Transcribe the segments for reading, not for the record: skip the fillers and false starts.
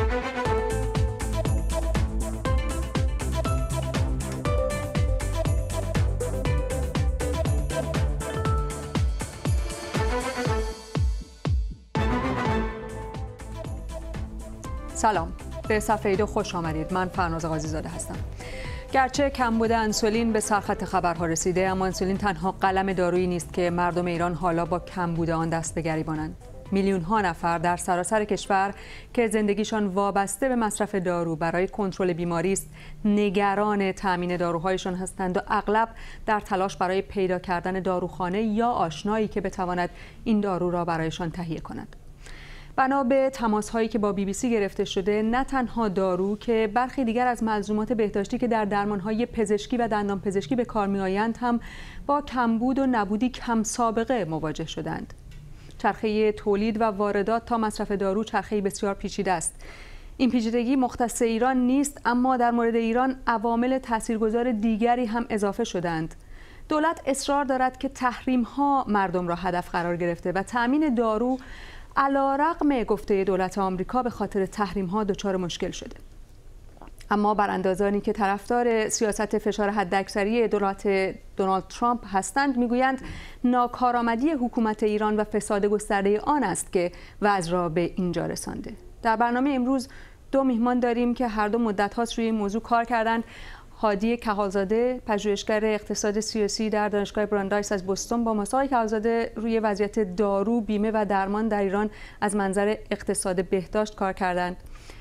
سلام، به صفحه 2 خوش آمدید. من فرناز قاضی‌زاده هستم. گرچه کمبود انسولین به سرخط خبرها رسیده، اما انسولین تنها قلم دارویی نیست که مردم ایران حالا با کمبود آن دست به گریبانند. میلیون‌ها نفر در سراسر کشور که زندگیشان وابسته به مصرف دارو برای کنترل بیماری است، نگران تامین داروهایشان هستند و اغلب در تلاش برای پیدا کردن داروخانه یا آشنایی که بتواند این دارو را برایشان تهیه کند. بنا به تماس‌هایی که با BBC گرفته شده، نه تنها دارو که برخی دیگر از ملزومات بهداشتی که در درمان‌های پزشکی و دندانپزشکی به کار می‌آیند هم با کمبود و نبودی کم سابقه مواجه شدند. چرخه تولید و واردات تا مصرف دارو چرخه‌ای بسیار پیچیده است. این پیچیدگی مختص ایران نیست، اما در مورد ایران عوامل تاثیرگذار دیگری هم اضافه شدند. دولت اصرار دارد که تحریم‌ها مردم را هدف قرار گرفته و تأمین دارو علی‌رغم گفته دولت آمریکا به خاطر تحریم‌ها دچار مشکل شده. اما براندازانی که طرفدار سیاست فشار حداکثری دولت دونالد ترامپ هستند میگویند ناکارآمدی حکومت ایران و فساد گسترده آن است که وضع را به اینجا رسانده. در برنامه امروز 2 میهمان داریم که هر دو مدت هاست روی این موضوع کار کردند. هادی کهالزاده، پژوهشگر اقتصاد سیاسی در دانشگاه براندایس از بوستون، با ماست. آقای کهالزاده روی وضعیت دارو، بیمه و درمان در ایران از منظر اقتصاد بهداشت کار کردند.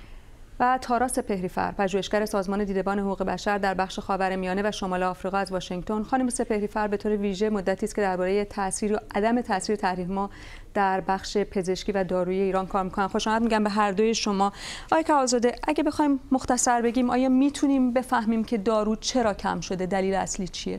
و تارا سپهری‌فر، پژوهشگر سازمان دیدبان حقوق بشر در بخش خاورمیانه و شمال آفریقا از واشنگتن. خانم سپهری‌فر به طور ویژه مدتی است که درباره تاثیر و عدم تاثیر تحریم‌ها در بخش پزشکی و دارویی ایران کار می‌کنن. خوش آمد میگم به هر دوی شما. آقای کهالزاده، اگه بخوایم مختصر بگیم، آیا میتونیم بفهمیم که دارو چرا کم شده؟ دلیل اصلی چیه؟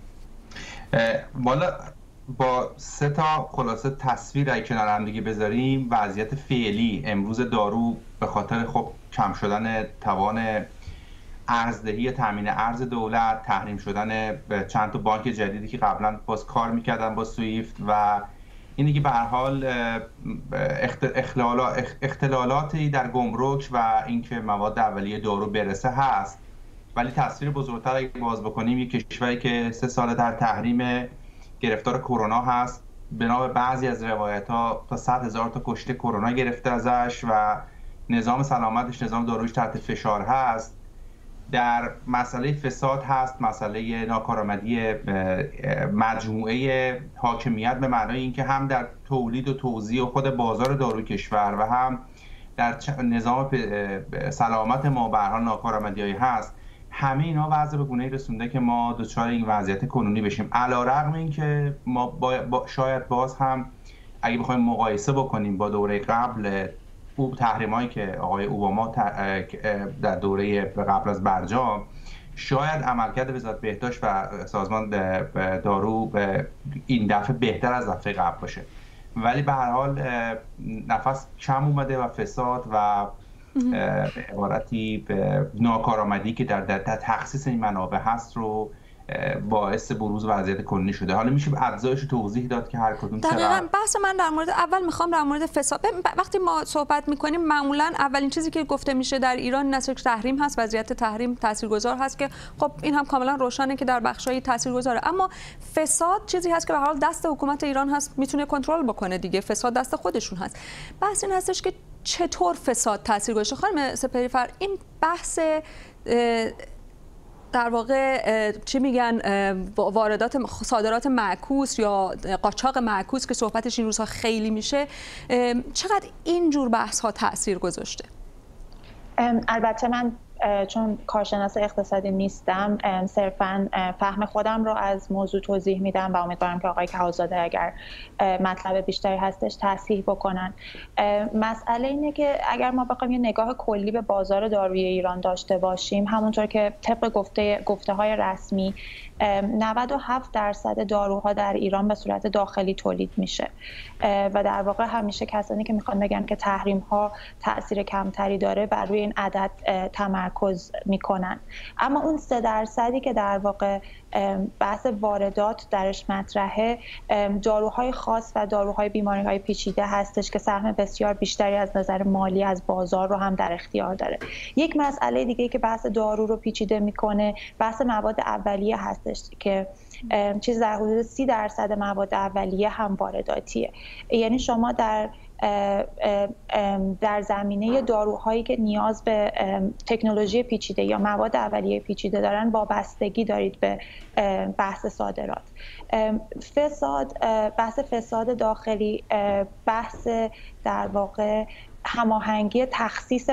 والا با 3 تا خلاصه تصویر اگه کنار هم دیگه بذاریم، وضعیت فعلی امروز دارو به خاطر خب کم شدن توان ارزدهی تامین ارز دولت، تحریم شدن چند تا بانک جدیدی که قبلا باز کار میکردن با سویفت و اینی که به هر حال اختلالاتی در گمرک و اینکه مواد اولیه دارو برسه هست. ولی تصویر بزرگتر اگه باز بکنیم، یک کشوری که 3 سال در تحریم گرفتار کرونا هست، بنا به بعضی از روایت‌ها تا 100,000 تا کشته کرونا گرفته ازش و نظام سلامتش، نظام دارویش تحت فشار هست. در مسئله فساد هست، مسئله ناکارآمدی مجموعه حاکمیت به معنای اینکه هم در تولید و توزیع و خود بازار داروی کشور و هم در نظام سلامت ما به هر حال ناکارآمدی‌هایی هست. همه اینا وضع به گونه‌ای رسونده که ما دچار این وضعیت کنونی بشیم. علی‌رغم اینکه ما شاید باز هم اگه بخوایم مقایسه بکنیم با دوره قبل، تحریمایی که آقای اوباما در دوره قبل از برجام، شاید عملکرد وزارت بهداشت و سازمان دارو این دفعه بهتر از دفعه قبل باشه. ولی به هر حال نفس کم اومده و فساد و عبارتی به ناکارآمدی که در تخصیص این منابع هست رو باعث بروز وضعیت کنونی شده. حالا میشه ابزارش رو توضیح داد که هر کدوم دقیقاً. بحث من در مورد اول میخوام در مورد فساد. وقتی ما صحبت میکنیم معمولاً اولین چیزی که گفته میشه در ایران نسل تحریم هست، وضعیت تحریم تاثیرگذار هست که خب این هم کاملا روشنه که در بخشای تاثیرگذاره. اما فساد چیزی هست که به هر حال دست حکومت ایران هست، میتونه کنترل بکنه دیگه. فساد دست خودشون هست. بحث این هستش که چطور فساد تاثیرگذاره. خانم سپهری‌فر، این بحث در واقع چی میگن واردات صادرات معکوس یا قاچاق معکوس که صحبتش این روزها خیلی میشه، چقدر این جور بحث ها تاثیر گذاشته؟ البته من چون کارشناس اقتصادی نیستم، صرفاً فهم خودم رو از موضوع توضیح میدم و امیدوارم که آقای کهالزاده اگر مطلب بیشتری هستش تصحیح بکنن. مسئله اینه که اگر ما بخوایم یه نگاه کلی به بازار دارویی ایران داشته باشیم، همونطور که طبق گفته های رسمی 97% داروها در ایران به صورت داخلی تولید میشه و در واقع همیشه کسانی که میخوان بگن که تحریم ها تأثیر کمتری داره بر روی این عدد تمرکز تمرکز میکنن. اما اون 3% که در واقع بحث واردات درش مطرحه، داروهای خاص و داروهای بیماریهای پیچیده هستش که سهم بسیار بیشتری از نظر مالی از بازار رو هم در اختیار داره. یک مسئله دیگه که بحث دارو رو پیچیده میکنه بحث مواد اولیه هستش که چیز در حدود 30% مواد اولیه هم وارداتیه. یعنی شما در زمینه داروهایی که نیاز به تکنولوژی پیچیده یا مواد اولیه پیچیده دارن وابستگی دارید به بحث صادرات. بحث فساد داخلی، بحث در واقع هماهنگی تخصیص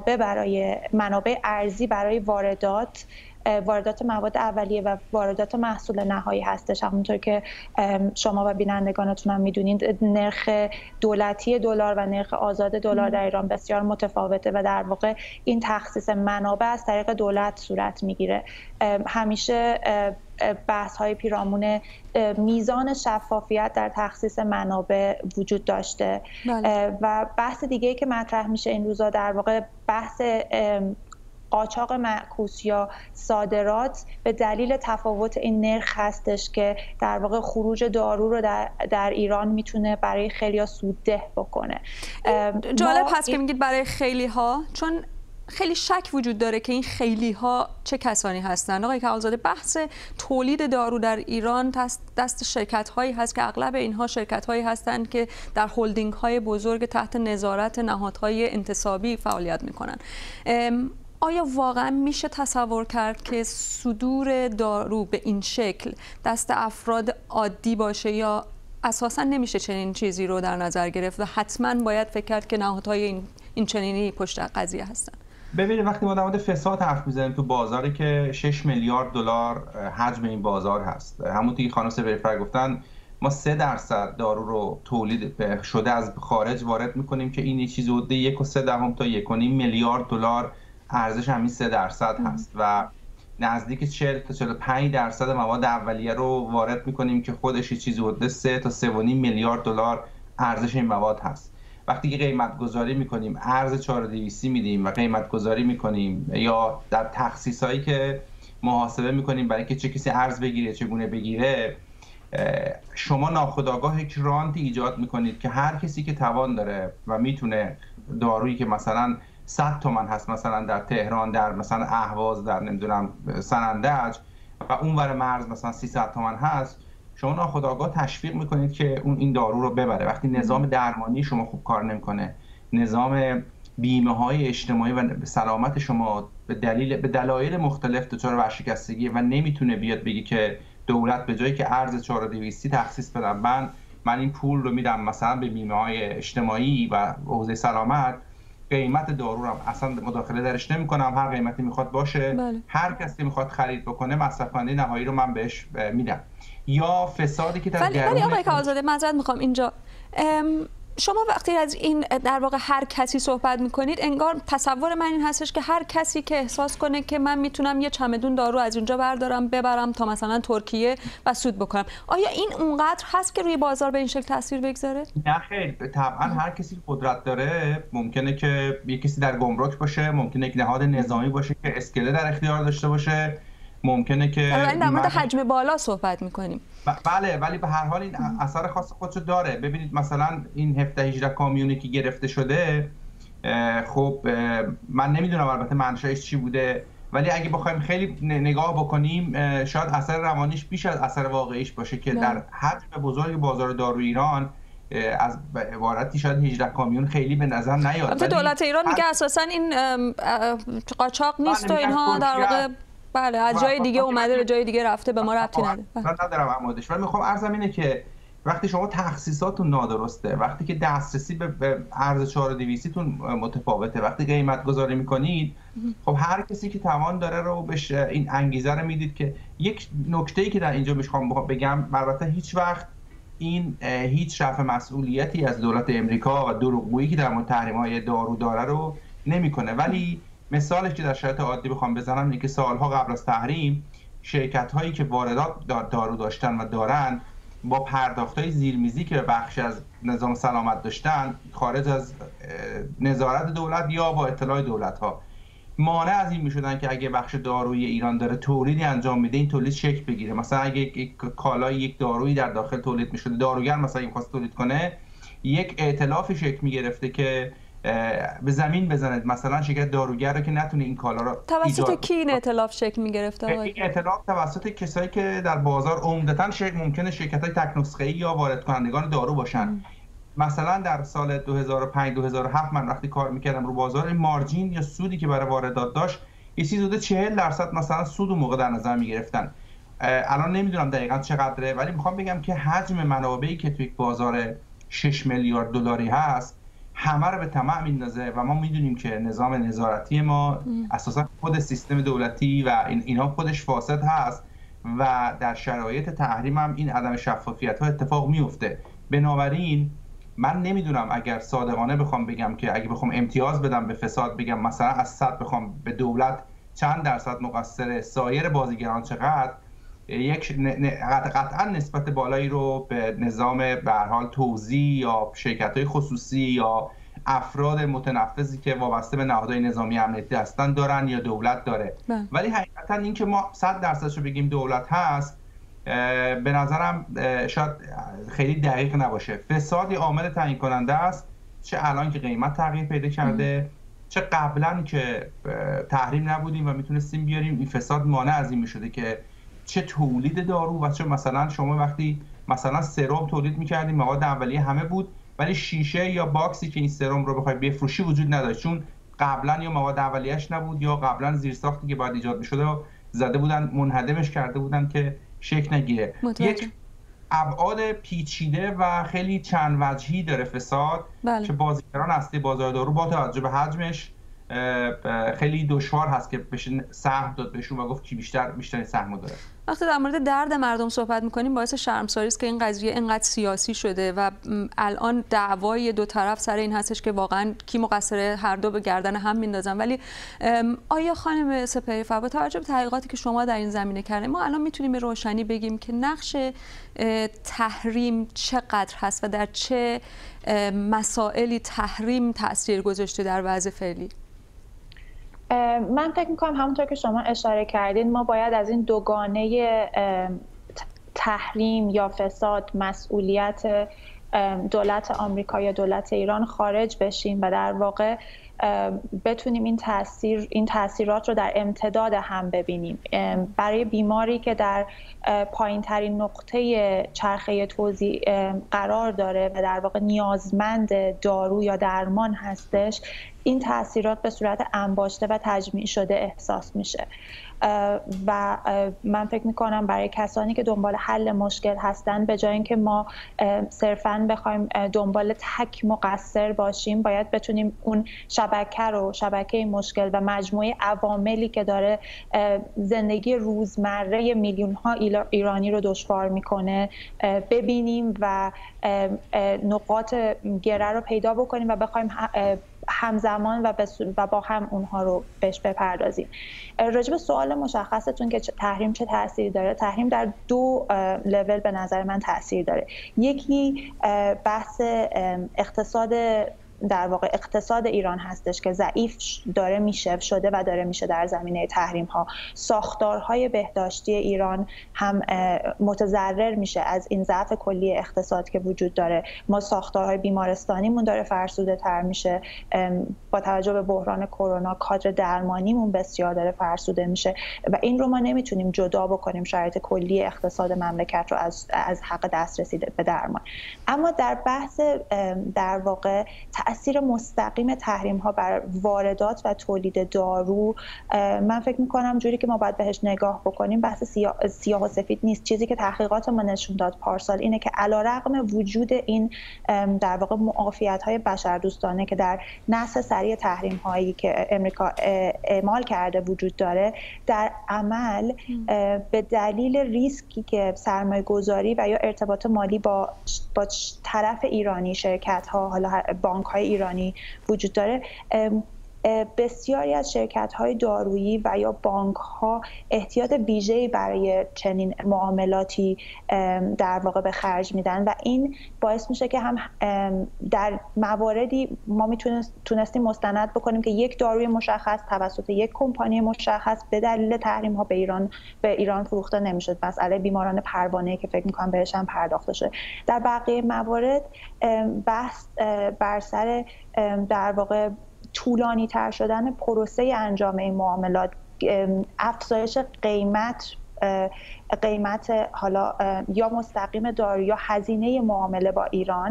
منابع ارزی برای واردات مواد اولیه و واردات محصول نهایی هستش. همونطور که شما و بینندگانتون هم میدونید نرخ دولتی دلار و نرخ آزاد دلار در ایران بسیار متفاوته و در واقع این تخصیص منابع از طریق دولت صورت میگیره. همیشه بحث های پیرامون میزان شفافیت در تخصیص منابع وجود داشته. بله. و بحث دیگه‌ای که مطرح میشه این روزا در واقع بحث قاچاق معکوس یا صادرات به دلیل تفاوت این نرخ هستش که در واقع خروج دارو رو در ایران میتونه برای خیلی‌ها سودده بکنه. جالب هست که میگید برای خیلی‌ها، چون خیلی شک وجود داره که این خیلی‌ها چه کسانی هستند. آقای کمالزاده، بحث تولید دارو در ایران دست شرکت‌هایی هست که اغلب اینها شرکت‌هایی هستند که در هلدینگ‌های بزرگ تحت نظارت نهادهای انتصابی فعالیت می‌کنند. آیا واقعا میشه تصور کرد که صدور دارو به این شکل دست افراد عادی باشه یا اساسا نمیشه چنین چیزی رو در نظر گرفت و حتما باید فکر کرد که نهادهای این چنینی پشت قضیه هستن؟ ببینید وقتی ما در مورد فساد حرف میزنیم تو بازاری که 6 میلیارد دلار حجم این بازار هست، همونطوری که خانم سپهری‌فر گفتن ما 3% دارو رو تولید شده از خارج وارد میکنیم که این چیزی حدود 1.3 تا 1.5 میلیارد دلار ارزش همین 3% هست و نزدیک 40 تا 45% مواد اولیه رو وارد میکنیم که خودش چیزی حدود 3 تا 3.5 میلیارد دلار ارزش این مواد هست. وقتی که قیمت گذاری میکنیم ارز 4200 میدیم و قیمت گذاری میکنیم یا در تخصیص هایی که محاسبه میکنیم برای که چه کسی ارز بگیره چگونه بگیره، شما ناخودآگاه یک رانتی ایجاد میکنید که هر کسی که توان داره و میتونه دارویی که مثلا 100 تومن هست مثلا در تهران، در مثلا اهواز، در نمیدونم سنندج و اونور مرز مثلا 300 تومن هست، شما ناخودآگاه تشویق میکنید که اون این دارو رو ببره. وقتی نظام درمانی شما خوب کار نمیکنه، نظام بیمه های اجتماعی و سلامت شما به دلایل مختلف دچار ورشکستگی و نمیتونه بیاد بگی که دولت به جایی که ارز 4200 تخصیص بدم من این پول رو میدم مثلا به بیمه های اجتماعی و حوزه سلامت، قیمت دارو رو اصلا مداخله درش نمی‌کنم، هر قیمتی میخواد باشه. بله. هر کسی میخواد خرید بکنه مصرف کننده نهایی رو من بهش میدم. یا فسادی که در ولی آقای کمالزاده معذرت میخوام اینجا، شما وقتی از این در واقع هر کسی صحبت میکنید انگار تصور من این هستش که هر کسی که احساس کنه که من میتونم یه چمدون دارو از اینجا بردارم ببرم تا مثلا ترکیه و سود بکنم، آیا این اونقدر هست که روی بازار به این شکل تاثیر بگذاره؟ نه خیر، طبعا هر کسی قدرت داره. ممکنه که یه کسی در گمرک باشه، ممکنه یک نهاد نظامی باشه که اسکله در اختیار داشته باشه، ممکنه که در مورد حجم بالا صحبت میکنیم. بله، ولی به هر حال این اثر خاص خودشو داره. ببینید مثلا این 17-18 کامیونی که گرفته شده، خب من نمیدونم البته منشأش چی بوده، ولی اگه بخوایم خیلی نگاه بکنیم شاید اثر روانیش بیش از اثر واقعیش باشه که در حجم بزرگ بازار دارو ایران از عبارتی شاید 18 کامیون خیلی به نظر نیاد. البته دولت ایران میگه اساسا این قاچاق نیست و اینها در واقع بله از جای دیگه اومده به جای دیگه رفته، به ما ربطی نداره. من ندارم عمودش، ولی میخوام عرضم اینه که وقتی شما تخصیصاتون نادرسته، وقتی که دسترسی به ارز 4200 تون متفاوته، وقتی قیمت گذاری میکنید، خب هر کسی که توان داره رو بهش این انگیزه رو میدید. که یک نکته‌ای که در اینجا میخوام بگم، البته هیچ وقت این هیچ رفع مسئولیتی از دولت امریکا و دروغگویی که در مورد تحریم‌های دارو داره رو نمیکنه، ولی مثالش که در شرایط عادی بخوام بزنم اینه که سالها قبل از تحریم شرکت‌هایی که واردات دارو داشتن و دارن با پرداخت‌های زیرمیزی که بخش از نظام سلامت داشتن، خارج از نظارت دولت یا با اطلاع دولت‌ها، مانع از این میشدن که اگه بخش دارویی ایران داره تولیدی انجام میده این تولید شکل بگیره. مثلا اگه یک کالای یک دارویی در داخل تولید میشده، داروگر مثلا می‌خواست تولید کنه، یک ائتلافی شکل میگرفته که به زمین بزنه مثلا شرکت داروگر رو که نتونه این کالا رو توسط کی این ائتلاف شکل میگرفته؟ این ائتلاف توسط کسایی که در بازار عمدتاً ممکنه شرکت‌های تک نسخه‌ای یا وارد کنندگان دارو باشن. مثلا در سال 2005 2007 من وقتی کار میکردم رو بازار، این مارجین یا سودی که برای واردات داشت یه چیزی حدود 40% مثلا سود اون موقع در نظر میگرفتن. الان نمیدونم دقیقاً چقدره، ولی میخوام بگم که حجم منابعی که توی بازار 6 میلیارد دلاری هست همه رو به طمع میندازه و ما میدونیم که نظام نظارتی ما اساسا خود سیستم دولتی و اینها خودش فاسد هست و در شرایط تحریم هم این عدم شفافیت ها اتفاق میفته. بنابراین من نمیدونم اگر صادقانه بخوام بگم که اگه بخوام امتیاز بدم به فساد، بگم مثلا از 100 بخوام به دولت چند درصد مقصر، سایر بازیگران چقدر، قطعا نسبت بالایی رو به نظام به هر حال توزیع یا شرکت‌های خصوصی یا افراد متنفذی که وابسته به نهادهای نظامی امنیتی هستن دارن یا دولت داره. ولی حقیقتا این که ما 100% رو بگیم دولت هست به نظرم شاید خیلی دقیق نباشه. فساد یه عامل تعیین کننده است، چه الان که قیمت تغییر پیدا کرده چه قبلا که تحریم نبودیم و میتونستیم بیاریم. این فساد مانع از این میشده که چه تولید دارو و چه مثلا شما وقتی مثلا سرم تولید میکردیم مواد اولیه همه بود ولی شیشه یا باکسی که این سرم رو بخوای بفروشی وجود نداشت، چون قبلا یا مواد اولیه‌اش نبود یا قبلا زیرساختی که باید ایجاد میشده زده بودن، منهدمش کرده بودن که شکل نگیره. یک ابعاد پیچیده و خیلی چند وجهی داره فساد که بازیگران اصلی بازار دارو با توجه به حجمش خیلی دشوار هست که بشه سهم داد بهشون و گفت کی بیشتر سهم داره. وقتی در مورد درد مردم صحبت میکنیم باعث شرمساری است که این قضیه اینقدر سیاسی شده و الان دعوای دو طرف سر این هستش که واقعا کی مقصره، هر دو به گردن هم میندازن. ولی آیا خانم سپهری با توجه به تحقیقاتی که شما در این زمینه کردین ما الان میتونیم به روشنی بگیم که نقش تحریم چقدر هست و در چه مسائلی تحریم تاثیر گذاشته در وضع فعلی؟ من فکر میکنم همونطور که شما اشاره کردین ما باید از این دوگانه تحریم یا فساد مسئولیت دولت آمریکا یا دولت ایران خارج بشیم و در واقع بتونیم این تاثیرات رو در امتداد هم ببینیم. برای بیماری که در پایین ترین نقطه چرخه توزیع قرار داره و در واقع نیازمند دارو یا درمان هستش، این تاثیرات به صورت انباشته و تجمیع شده احساس میشه و من فکر میکنم برای کسانی که دنبال حل مشکل هستن به جای اینکه ما صرفاً بخوایم دنبال تک مقصر باشیم باید بتونیم اون شبکه مشکل و مجموعه عواملی که داره زندگی روزمره میلیون ها ایرانی رو دشوار میکنه ببینیم و نقاط گره رو پیدا بکنیم و بخوایم همزمان و با هم اونها رو بهش بپردازیم. راجع به سوال مشخصتون که تحریم چه تأثیری داره، تحریم در دو لول به نظر من تأثیر داره. یکی بحث اقتصاد ایران هستش که ضعیف داره میشه شده و داره میشه در زمینه تحریم ها. ساختارهای بهداشتی ایران هم متضرر میشه از این ضعف کلی اقتصاد که وجود داره. ما ساختارهای بیمارستانیمون داره فرسوده تر میشه، با توجه به بحران کرونا کادر درمانیمون بسیار داره فرسوده میشه و این رو ما نمیتونیم جدا بکنیم شرایط کلی اقتصاد مملکت رو از حق دسترسی به درمان. اما در بحث در واقع تأثیر مستقیم تحریم ها بر واردات و تولید دارو، من فکر میکنم جوری که ما باید بهش نگاه بکنیم بحث سیاه و سفید نیست. چیزی که تحقیقات ما نشون داد پارسال اینه که علیرغم وجود این در واقع معافیت های بشردوستانه که در نسل سریع تحریم هایی که امریکا اعمال کرده وجود داره، در عمل به دلیل ریسکی که سرمایه گذاری و یا ارتباط مالی با طرف ایرانی، شرکت ها، حالا بانک های ایرانی وجود داره، بسیاری از شرکت‌های دارویی و یا بانک‌ها احتیاط ویژه‌ای برای چنین معاملاتی در واقع به خرج میدن و این باعث میشه که هم در مواردی ما تونستیم مستند بکنیم که یک داروی مشخص توسط یک کمپانی مشخص به دلیل تحریم‌ها به ایران فروخته نمیشد. مسئله بیماران پروانه‌ای که فکر می‌کنم بهش هم پرداخته شده. در بقیه موارد بحث بر سر در واقع طولانی تر شدن پروسه انجام این معاملات، افزایش قیمت حالا یا مستقیم دارو یا هزینه معامله با ایران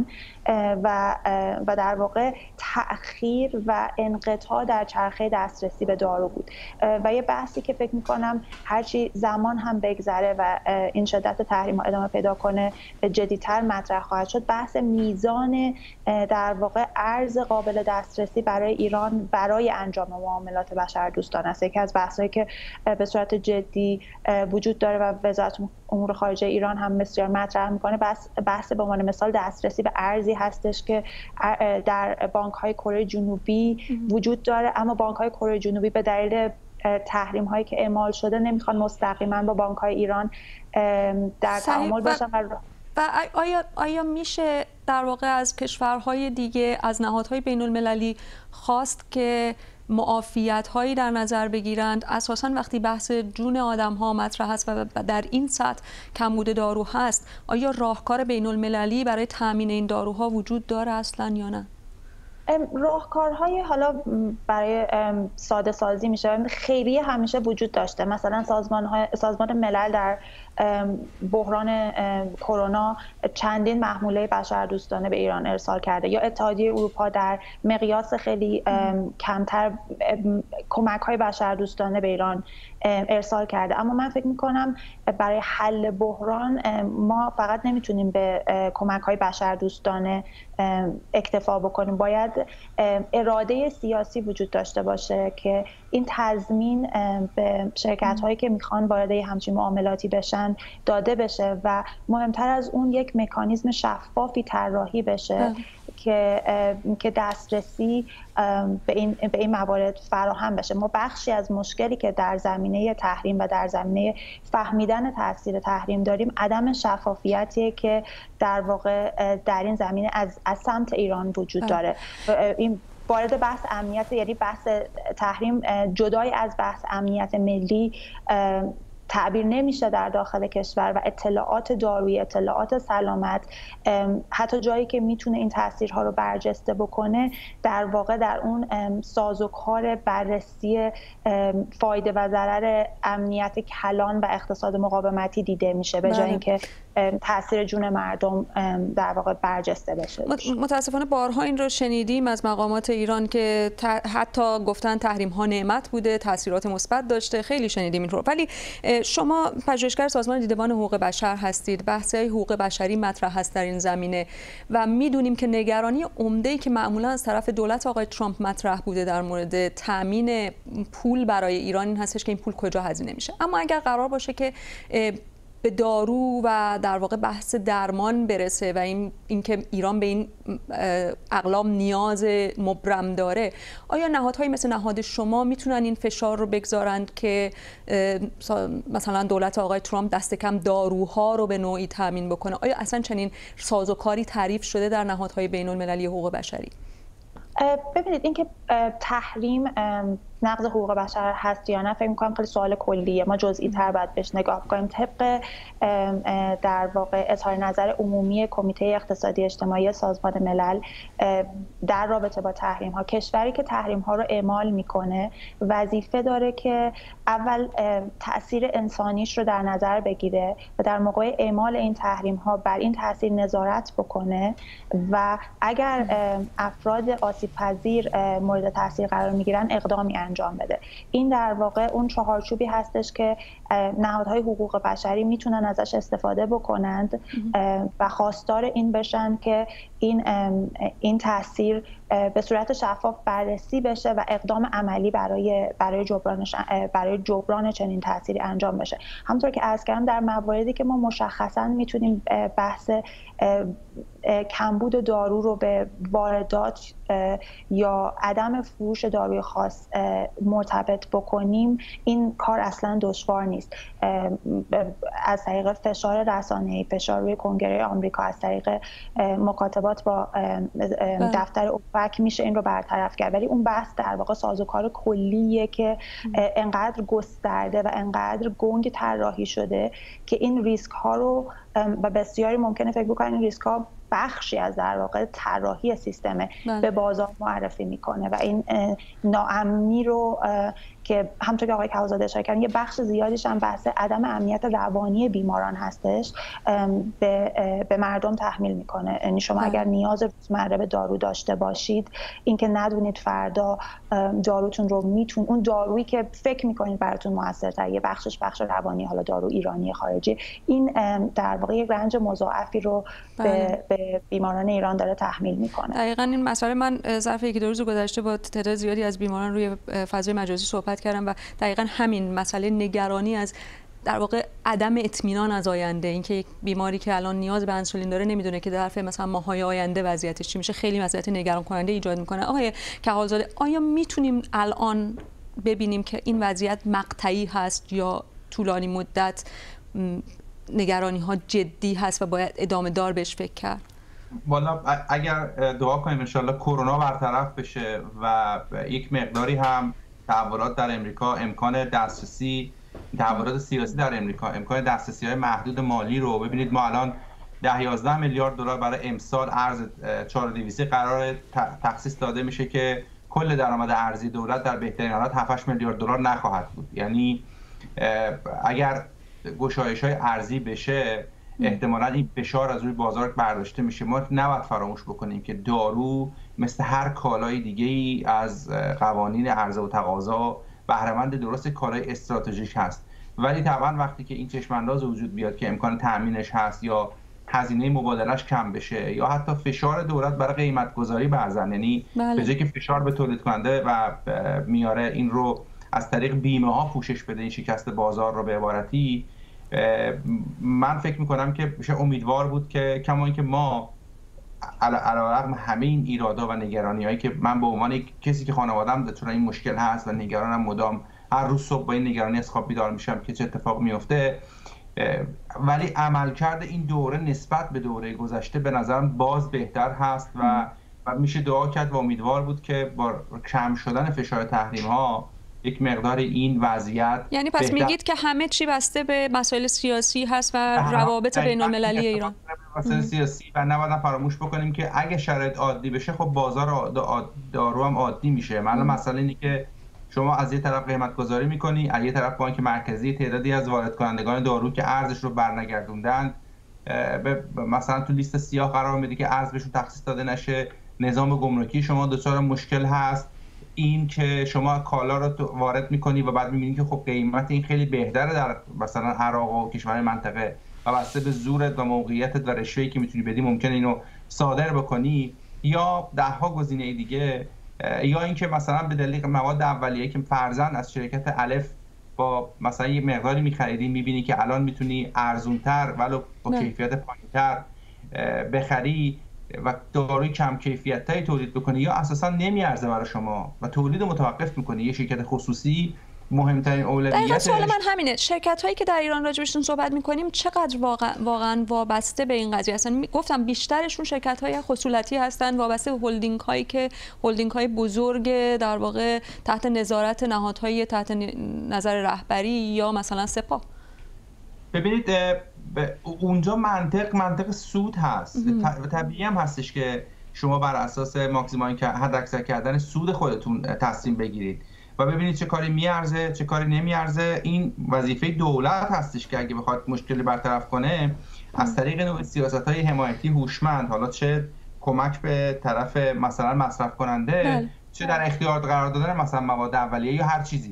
و در واقع تأخیر و انقطاع در چرخه دسترسی به دارو بود و یه بحثی که فکر می‌کنم هرچی زمان هم بگذره و این شدت تحریم ادامه پیدا کنه جدی‌تر مطرح خواهد شد، بحث میزان در واقع ارز قابل دسترسی برای ایران برای انجام معاملات بشردوستانه است. یکی از بحثایی که به صورت جدی وجود داره و وزارت امور خارجه ایران هم بسیار مطرح میکنه بحث به عنوان مثال دسترسی به ارزی هستش که در بانک‌های کره جنوبی وجود داره، اما بانک‌های کره جنوبی به دلیل تحریم هایی که اعمال شده نمیخوان مستقیما با بانک‌های ایران در تعامل باشن. و آیا میشه در واقع از کشورهای دیگه، از نهادهای بین المللی خواست که معافیت هایی در نظر بگیرند؟ اساساً وقتی بحث جون آدم ها مطرح است و در این سطح کمبود دارو هست، آیا راهکار بین المللی برای تامین این داروها وجود داره اصلاً یا نه؟ راهکارهای حالا برای ساده سازی میشه خیریه همیشه وجود داشته. مثلا سازمان ملل در بحران کرونا چندین محموله بشردوستانه به ایران ارسال کرده، یا اتحادیه اروپا در مقیاس خیلی کمتر کمک‌های بشردوستانه به ایران ارسال کرده. اما من فکر می‌کنم برای حل بحران ما فقط نمیتونیم به کمک‌های بشردوستانه اکتفا بکنیم، باید اراده سیاسی وجود داشته باشه که این تضمین به شرکت‌هایی که میخوان وارد همچین معاملاتی بشن داده بشه و مهمتر از اون یک مکانیزم شفافی طراحی بشه که دسترسی به این موارد فراهم بشه. ما بخشی از مشکلی که در زمینه تحریم و در زمینه فهمیدن تاثیر تحریم داریم عدم شفافیتیه که در واقع در این زمینه از سمت ایران وجود داره. این وارد بحث امنیت، یعنی بحث تحریم جدای از بحث امنیت ملی تعبیر نمیشه در داخل کشور و اطلاعات دارویی، اطلاعات سلامت، حتی جایی که میتونه این تاثیرها رو برجسته بکنه، در واقع در اون سازوکار بررسی فایده و ضرر امنیت کلان و اقتصاد مقاومتی دیده میشه به جای اینکه تاثیر جون مردم در واقع برجسته بشه. متاسفانه بارها این رو شنیدیم از مقامات ایران که حتی گفتن تحریم ها نعمت بوده، تاثیرات مثبت داشته، خیلی شنیدیم این رو. ولی شما پژوهشگر سازمان دیدبان حقوق بشر هستید، بحث‌های حقوق بشری مطرح هست در این زمینه و میدونیم که نگرانی عمده‌ای که معمولا از طرف دولت آقای ترامپ مطرح بوده در مورد تامین پول برای ایران این هستش که این پول کجا هزینه میشه. اما اگر قرار باشه که به دارو و در واقع بحث درمان برسه و اینکه ایران به این اقلام نیاز مبرم داره، آیا نهادهایی مثل نهاد شما میتونن این فشار رو بگذارند که مثلا دولت آقای ترامپ دست کم داروها رو به نوعی تامین بکنه؟ آیا اصلا چنین سازوکاری تعریف شده در نهادهای بین المللی حقوق بشری؟ ببینید اینکه تحریم نقض حقوق بشر هست یا نه فکر می‌کنم خیلی سوال کلیه. ما جزئی تر باید بهش نگاه کنیم. طبق در واقع اظهار نظر عمومی کمیته اقتصادی اجتماعی سازمان ملل در رابطه با تحریم ها، کشوری که تحریم ها رو اعمال میکنه وظیفه داره که اول تأثیر انسانیش رو در نظر بگیره و در موقع اعمال این تحریم ها بر این تأثیر نظارت بکنه و اگر افراد آسیب پذیر مورد تأثیر قرار میگیرن اقدامی انجام بده. این در واقع اون چهارچوبی هستش که نهادهای حقوق بشری میتونن ازش استفاده بکنند و خواستار این بشن که این تاثیر به صورت شفاف بررسی بشه و اقدام عملی برای جبران چنین تأثیری انجام بشه. همونطور که عرض کردم در مواردی که ما مشخصاً میتونیم بحث کمبود دارو رو به واردات یا عدم فروش داروی خاص مرتبط بکنیم، این کار اصلا دشوار نیست. از طریق فشار رسانه‌ای، فشار روی کنگره آمریکا، از طریق مکاتبات با دفتر اوپک میشه این رو برطرف کرد. ولی اون بحث در واقع سازوکار کلیه که انقدر گسترده و انقدر گنگ طراحی شده که این ریسک ها رو و بسیاری ممکنه فکر بکنن این ریسک ها بخشی از در واقع طراحی سیستم به بازار معرفی میکنه و این ناامنی رو که همونطور که آقای کهوزاده اشاره کردن یه بخش زیادیش هم بحث عدم امنیت روانی بیماران هستش، به مردم تحمیل میکنه. یعنی شما اگر نیاز روزمره به دارو داشته باشید، اینکه ندونید فردا داروتون رو اون دارویی که فکر میکنید براتون موثرتره، یه بخشش بخش روانی، حالا دارو ایرانی خارجی، این در واقع یک رنج مضاعفی رو به بیماران ایران داره تحمیل میکنه. دقیقاً این مسئله من ظرف یکی دو روز گذشته با تعداد زیادی از بیماران روی فضای مجازی صحبت کردم و دقیقاً همین مسئله نگرانی از در واقع عدم اطمینان از آینده، اینکه یک بیماری که الان نیاز به انسولین داره نمیدونه که ظرف مثلا ماه‌های آینده وضعیتش چی میشه، خیلی وضعیت نگران کننده ایجاد میکنه. آقای کهالزاده، آیا میتونیم الان ببینیم که این وضعیت مقطعی هست یا طولانی مدت نگرانی ها جدی هست و باید ادامه دار بهش فکر کرد؟ والا اگر دعا کنیم انشالله کرونا برطرف بشه و یک مقداری هم تحولات در امریکا، امکان دسترسی، تحولات سیاسی در امریکا، امکان دسترسی‌های محدود مالی رو ببینید. ما الان 10-11 میلیارد دلار برای امسال ارز 4200 قرار تخصیص داده میشه که کل درآمد ارزی دولت در بهترین حالت 7-8 میلیارد دلار نخواهد بود. یعنی اگر گشایش‌های ارزی بشه احتمالاً این فشار از روی بازار برداشته میشه. ما نباید فراموش بکنیم که دارو مثل هر کالای دیگه‌ای از قوانین عرضه و تقاضا بهره‌مند درست کالای استراتژیک هست، ولی طبعا وقتی که این چشم‌انداز وجود بیاد که امکان تأمینش هست یا هزینه مبادلش کم بشه یا حتی فشار دولت برای قیمت گذاری بعضن، یعنی به جای که فشار به تولید کننده و میاره این رو از طریق بیمه ها پوشش بده این شکست بازار رو، به عبارتی من فکر میکنم که میشه امیدوار بود که کما اینکه ما علیرغم همه این ایرادا و نگرانی هایی که من به عنوان کسی که خانواده‌ام دچار این مشکل هست و نگرانم، مدام هر روز صبح با این نگرانی از خواب بیدار میشم که چه اتفاق میفته، ولی عملکرد این دوره نسبت به دوره گذشته به نظرم باز بهتر هست و میشه دعا کرد و امیدوار بود که با کم شدن فشار تحریم ها یک مقدار این وضعیت، یعنی پس میگید که همه چی بسته به مسائل سیاسی هست و روابط بین المللی ایران، مسائل سیاسی، و نباید فراموش بکنیم که اگه شرایط عادی بشه خب بازار دارو هم عادی میشه. مثلا اینه که شما از یه طرف قیمت گذاری میکنی، از یه طرف بانک مرکزی تعدادی از وارد کنندگان دارو که ارزش رو برنگردوندن مثلا تو لیست سیاه قرار میده که ارز بهشون تخصیص داده نشه. نظام گمرکی شما دچار مشکل هست، این که شما کالا رو وارد میکنی و بعد میبینی که خب قیمت این خیلی بهتره در مثلا عراق و کشور منطقه و بسته به زورت و موقعیتت و رشوه‌ای که میتونی بدی ممکنه اینو صادر بکنی، یا ده ها گزینه دیگه، یا اینکه مثلا به دلیل مواد اولیه‌ای که فرضاً از شرکت الف با مثلا یه مقداری می‌خریدی می‌بینی که الان میتونی ارزان‌تر ولو با کیفیت پایین‌تر بخری و داروی کم کیفیت‌تری تولید بکنی، یا اساساً نمیارزه برای شما و تولید متوقف می‌کنی. یه شرکت خصوصی مهمترین اولویت سوال من همینه، شرکت هایی که در ایران راجبشون صحبت میکنیم چقدر واقعا وابسته به این قضیه هستن؟ گفتم بیشترشون شرکت های خصولتی هستن، وابسته به هلدینگ هایی که هلدینگ های بزرگ در واقع تحت نظارت نهادهای تحت نظر رهبری یا مثلا سپاه. ببینید اونجا منطق سود هست، طبیعی هم هستش که شما بر اساس ماکسیمالی حداکثر کردن سود خودتون تصمیم بگیرید و ببینید چه کاری میارزه چه کاری نمیارزه. این وظیفه دولت هستش که اگه بخواد مشکلی برطرف کنه از طریق نوع سیاست‌های حمایتی هوشمند، حالا چه کمک به طرف مثلا مصرف کننده چه در اختیار قرار دادن مثلا مواد اولیه یا هر چیزی،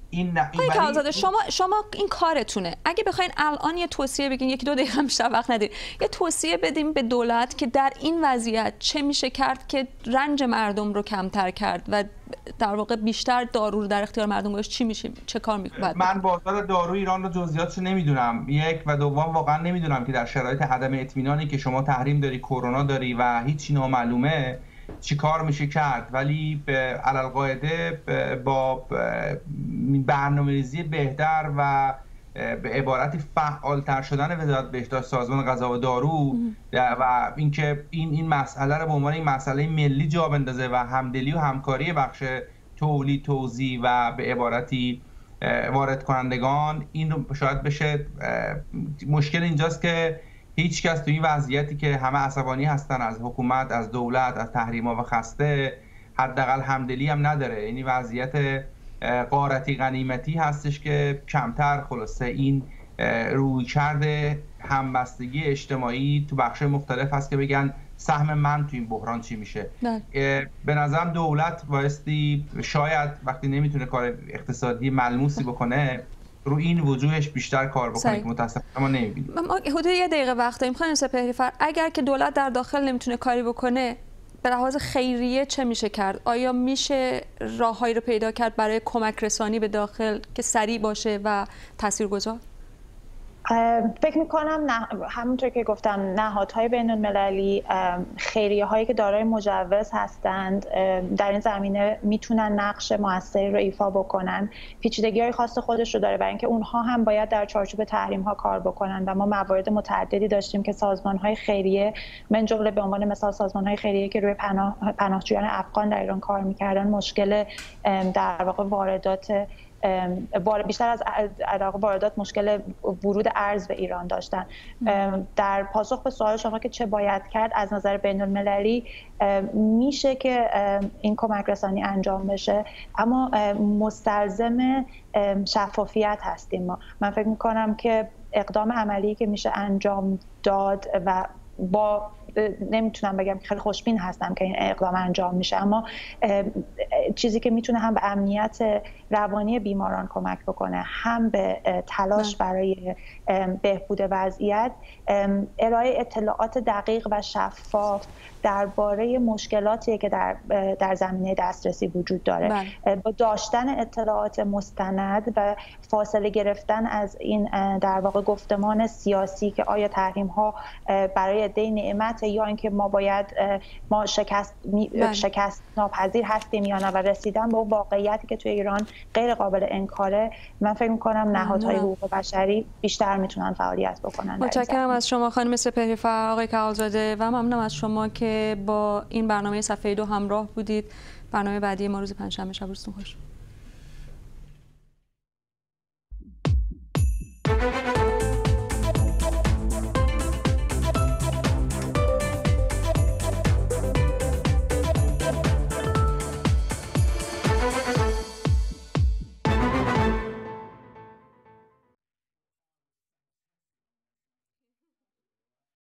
شما این کارتونه. اگه بخواین الان یه توصیه بگین، 1-2 دقیقه هم بیشتر وقت ندید، یه توصیه بدیم به دولت که در این وضعیت چه میشه کرد که رنج مردم رو کمتر کرد و در واقع بیشتر دارو رو در اختیار مردم گذاشت، چی میشه؟ چه کار میکنه؟ من بازار دارو ایران رو جزئیاتش نمیدونم، 1 و 2 واقعا نمیدونم که در شرایط عدم اطمینانی که شما تحریم داری، کرونا داری و هیچ نامعلومه چی کار میشه کرد. ولی علالقاعده با برنامه‌ریزی بهتر و به عبارتی فعالتر شدن وزارت بهداشت، سازمان غذا و دارو و اینکه این مسئله رو به عنوان این مسئله ملی جا بندازه و همدلی و همکاری بخش تولید، توزیع و به عبارتی وارد کنندگان، این رو شاید بشه. مشکل اینجاست که هیچ کس تو این وضعیتی که همه عصبانی هستن از حکومت، از دولت، از تحریم‌ها و خسته، حداقل همدلی هم نداره. یعنی وضعیت غارتی غنیمتی هستش که کمتر خلاصه این رویکرد همبستگی اجتماعی تو بخش مختلف هست که بگن سهم من تو این بحران چی میشه. به نظرم دولت بایستی شاید وقتی نمیتونه کار اقتصادی ملموسی بکنه رو این وجوهش بیشتر کار بکنه که متاسفانه ما نمیبینیم. ما حدود 1 دقیقه وقت داریم. خانم سپهری‌فر، اگر که دولت در داخل نمیتونه کاری بکنه، به لحاظ خیریه چه میشه کرد؟ آیا میشه راههایی رو پیدا کرد برای کمک رسانی به داخل که سریع باشه و تاثیرگذار؟ فکر میکنم همونطور که گفتم نهادهای بین المللی، خیریه هایی که دارای مجوز هستند در این زمینه میتونن نقش موثری رو ایفا بکنن. پیچیدگی های خاص خودش رو داره برای اینکه اونها هم باید در چارچوب تحریم ها کار بکنن و ما موارد متعددی داشتیم که سازمان های خیریه، من جمله به عنوان مثال سازمان های خیریه که روی پناهجویان افغان در ایران کار میکردن، مشکل در واقع واردات بیشتر از واردات مشکل ورود ارز به ایران داشتن. در پاسخ به سوال شما که چه باید کرد، از نظر بین المللی میشه که این کمک رسانی انجام بشه، اما مستلزم شفافیت هستیم. من فکر میکنم که اقدام عملی که میشه انجام داد و با نمیتونم بگم که خیلی خوشبین هستم که این اقدام انجام میشه، اما چیزی که میتونه هم به امنیت روانی بیماران کمک بکنه، هم به تلاش برای بهبود وضعیت، ارائه اطلاعات دقیق و شفاف درباره مشکلاتی که در زمینه دسترسی وجود داره. با داشتن اطلاعات مستند و فاصله گرفتن از این در واقع گفتمان سیاسی که آیا تحریم ها برای عده نعمت یا اینکه ما شکست ناپذیر هستیم یا نه و رسیدن به واقعیتی که توی ایران غیر قابل انکاره، من فکر می‌کنم نهادهای حقوق بشری بیشتر میتونن فعالیت بکنن. متشکرم از شما خانم سپهری‌فر، آقای کمالزاده، و ممنونم از شما که با این برنامه صفحه 2 همراه بودید. برنامه بعدی ما روز پنجشنبه شب. روزتون خوش.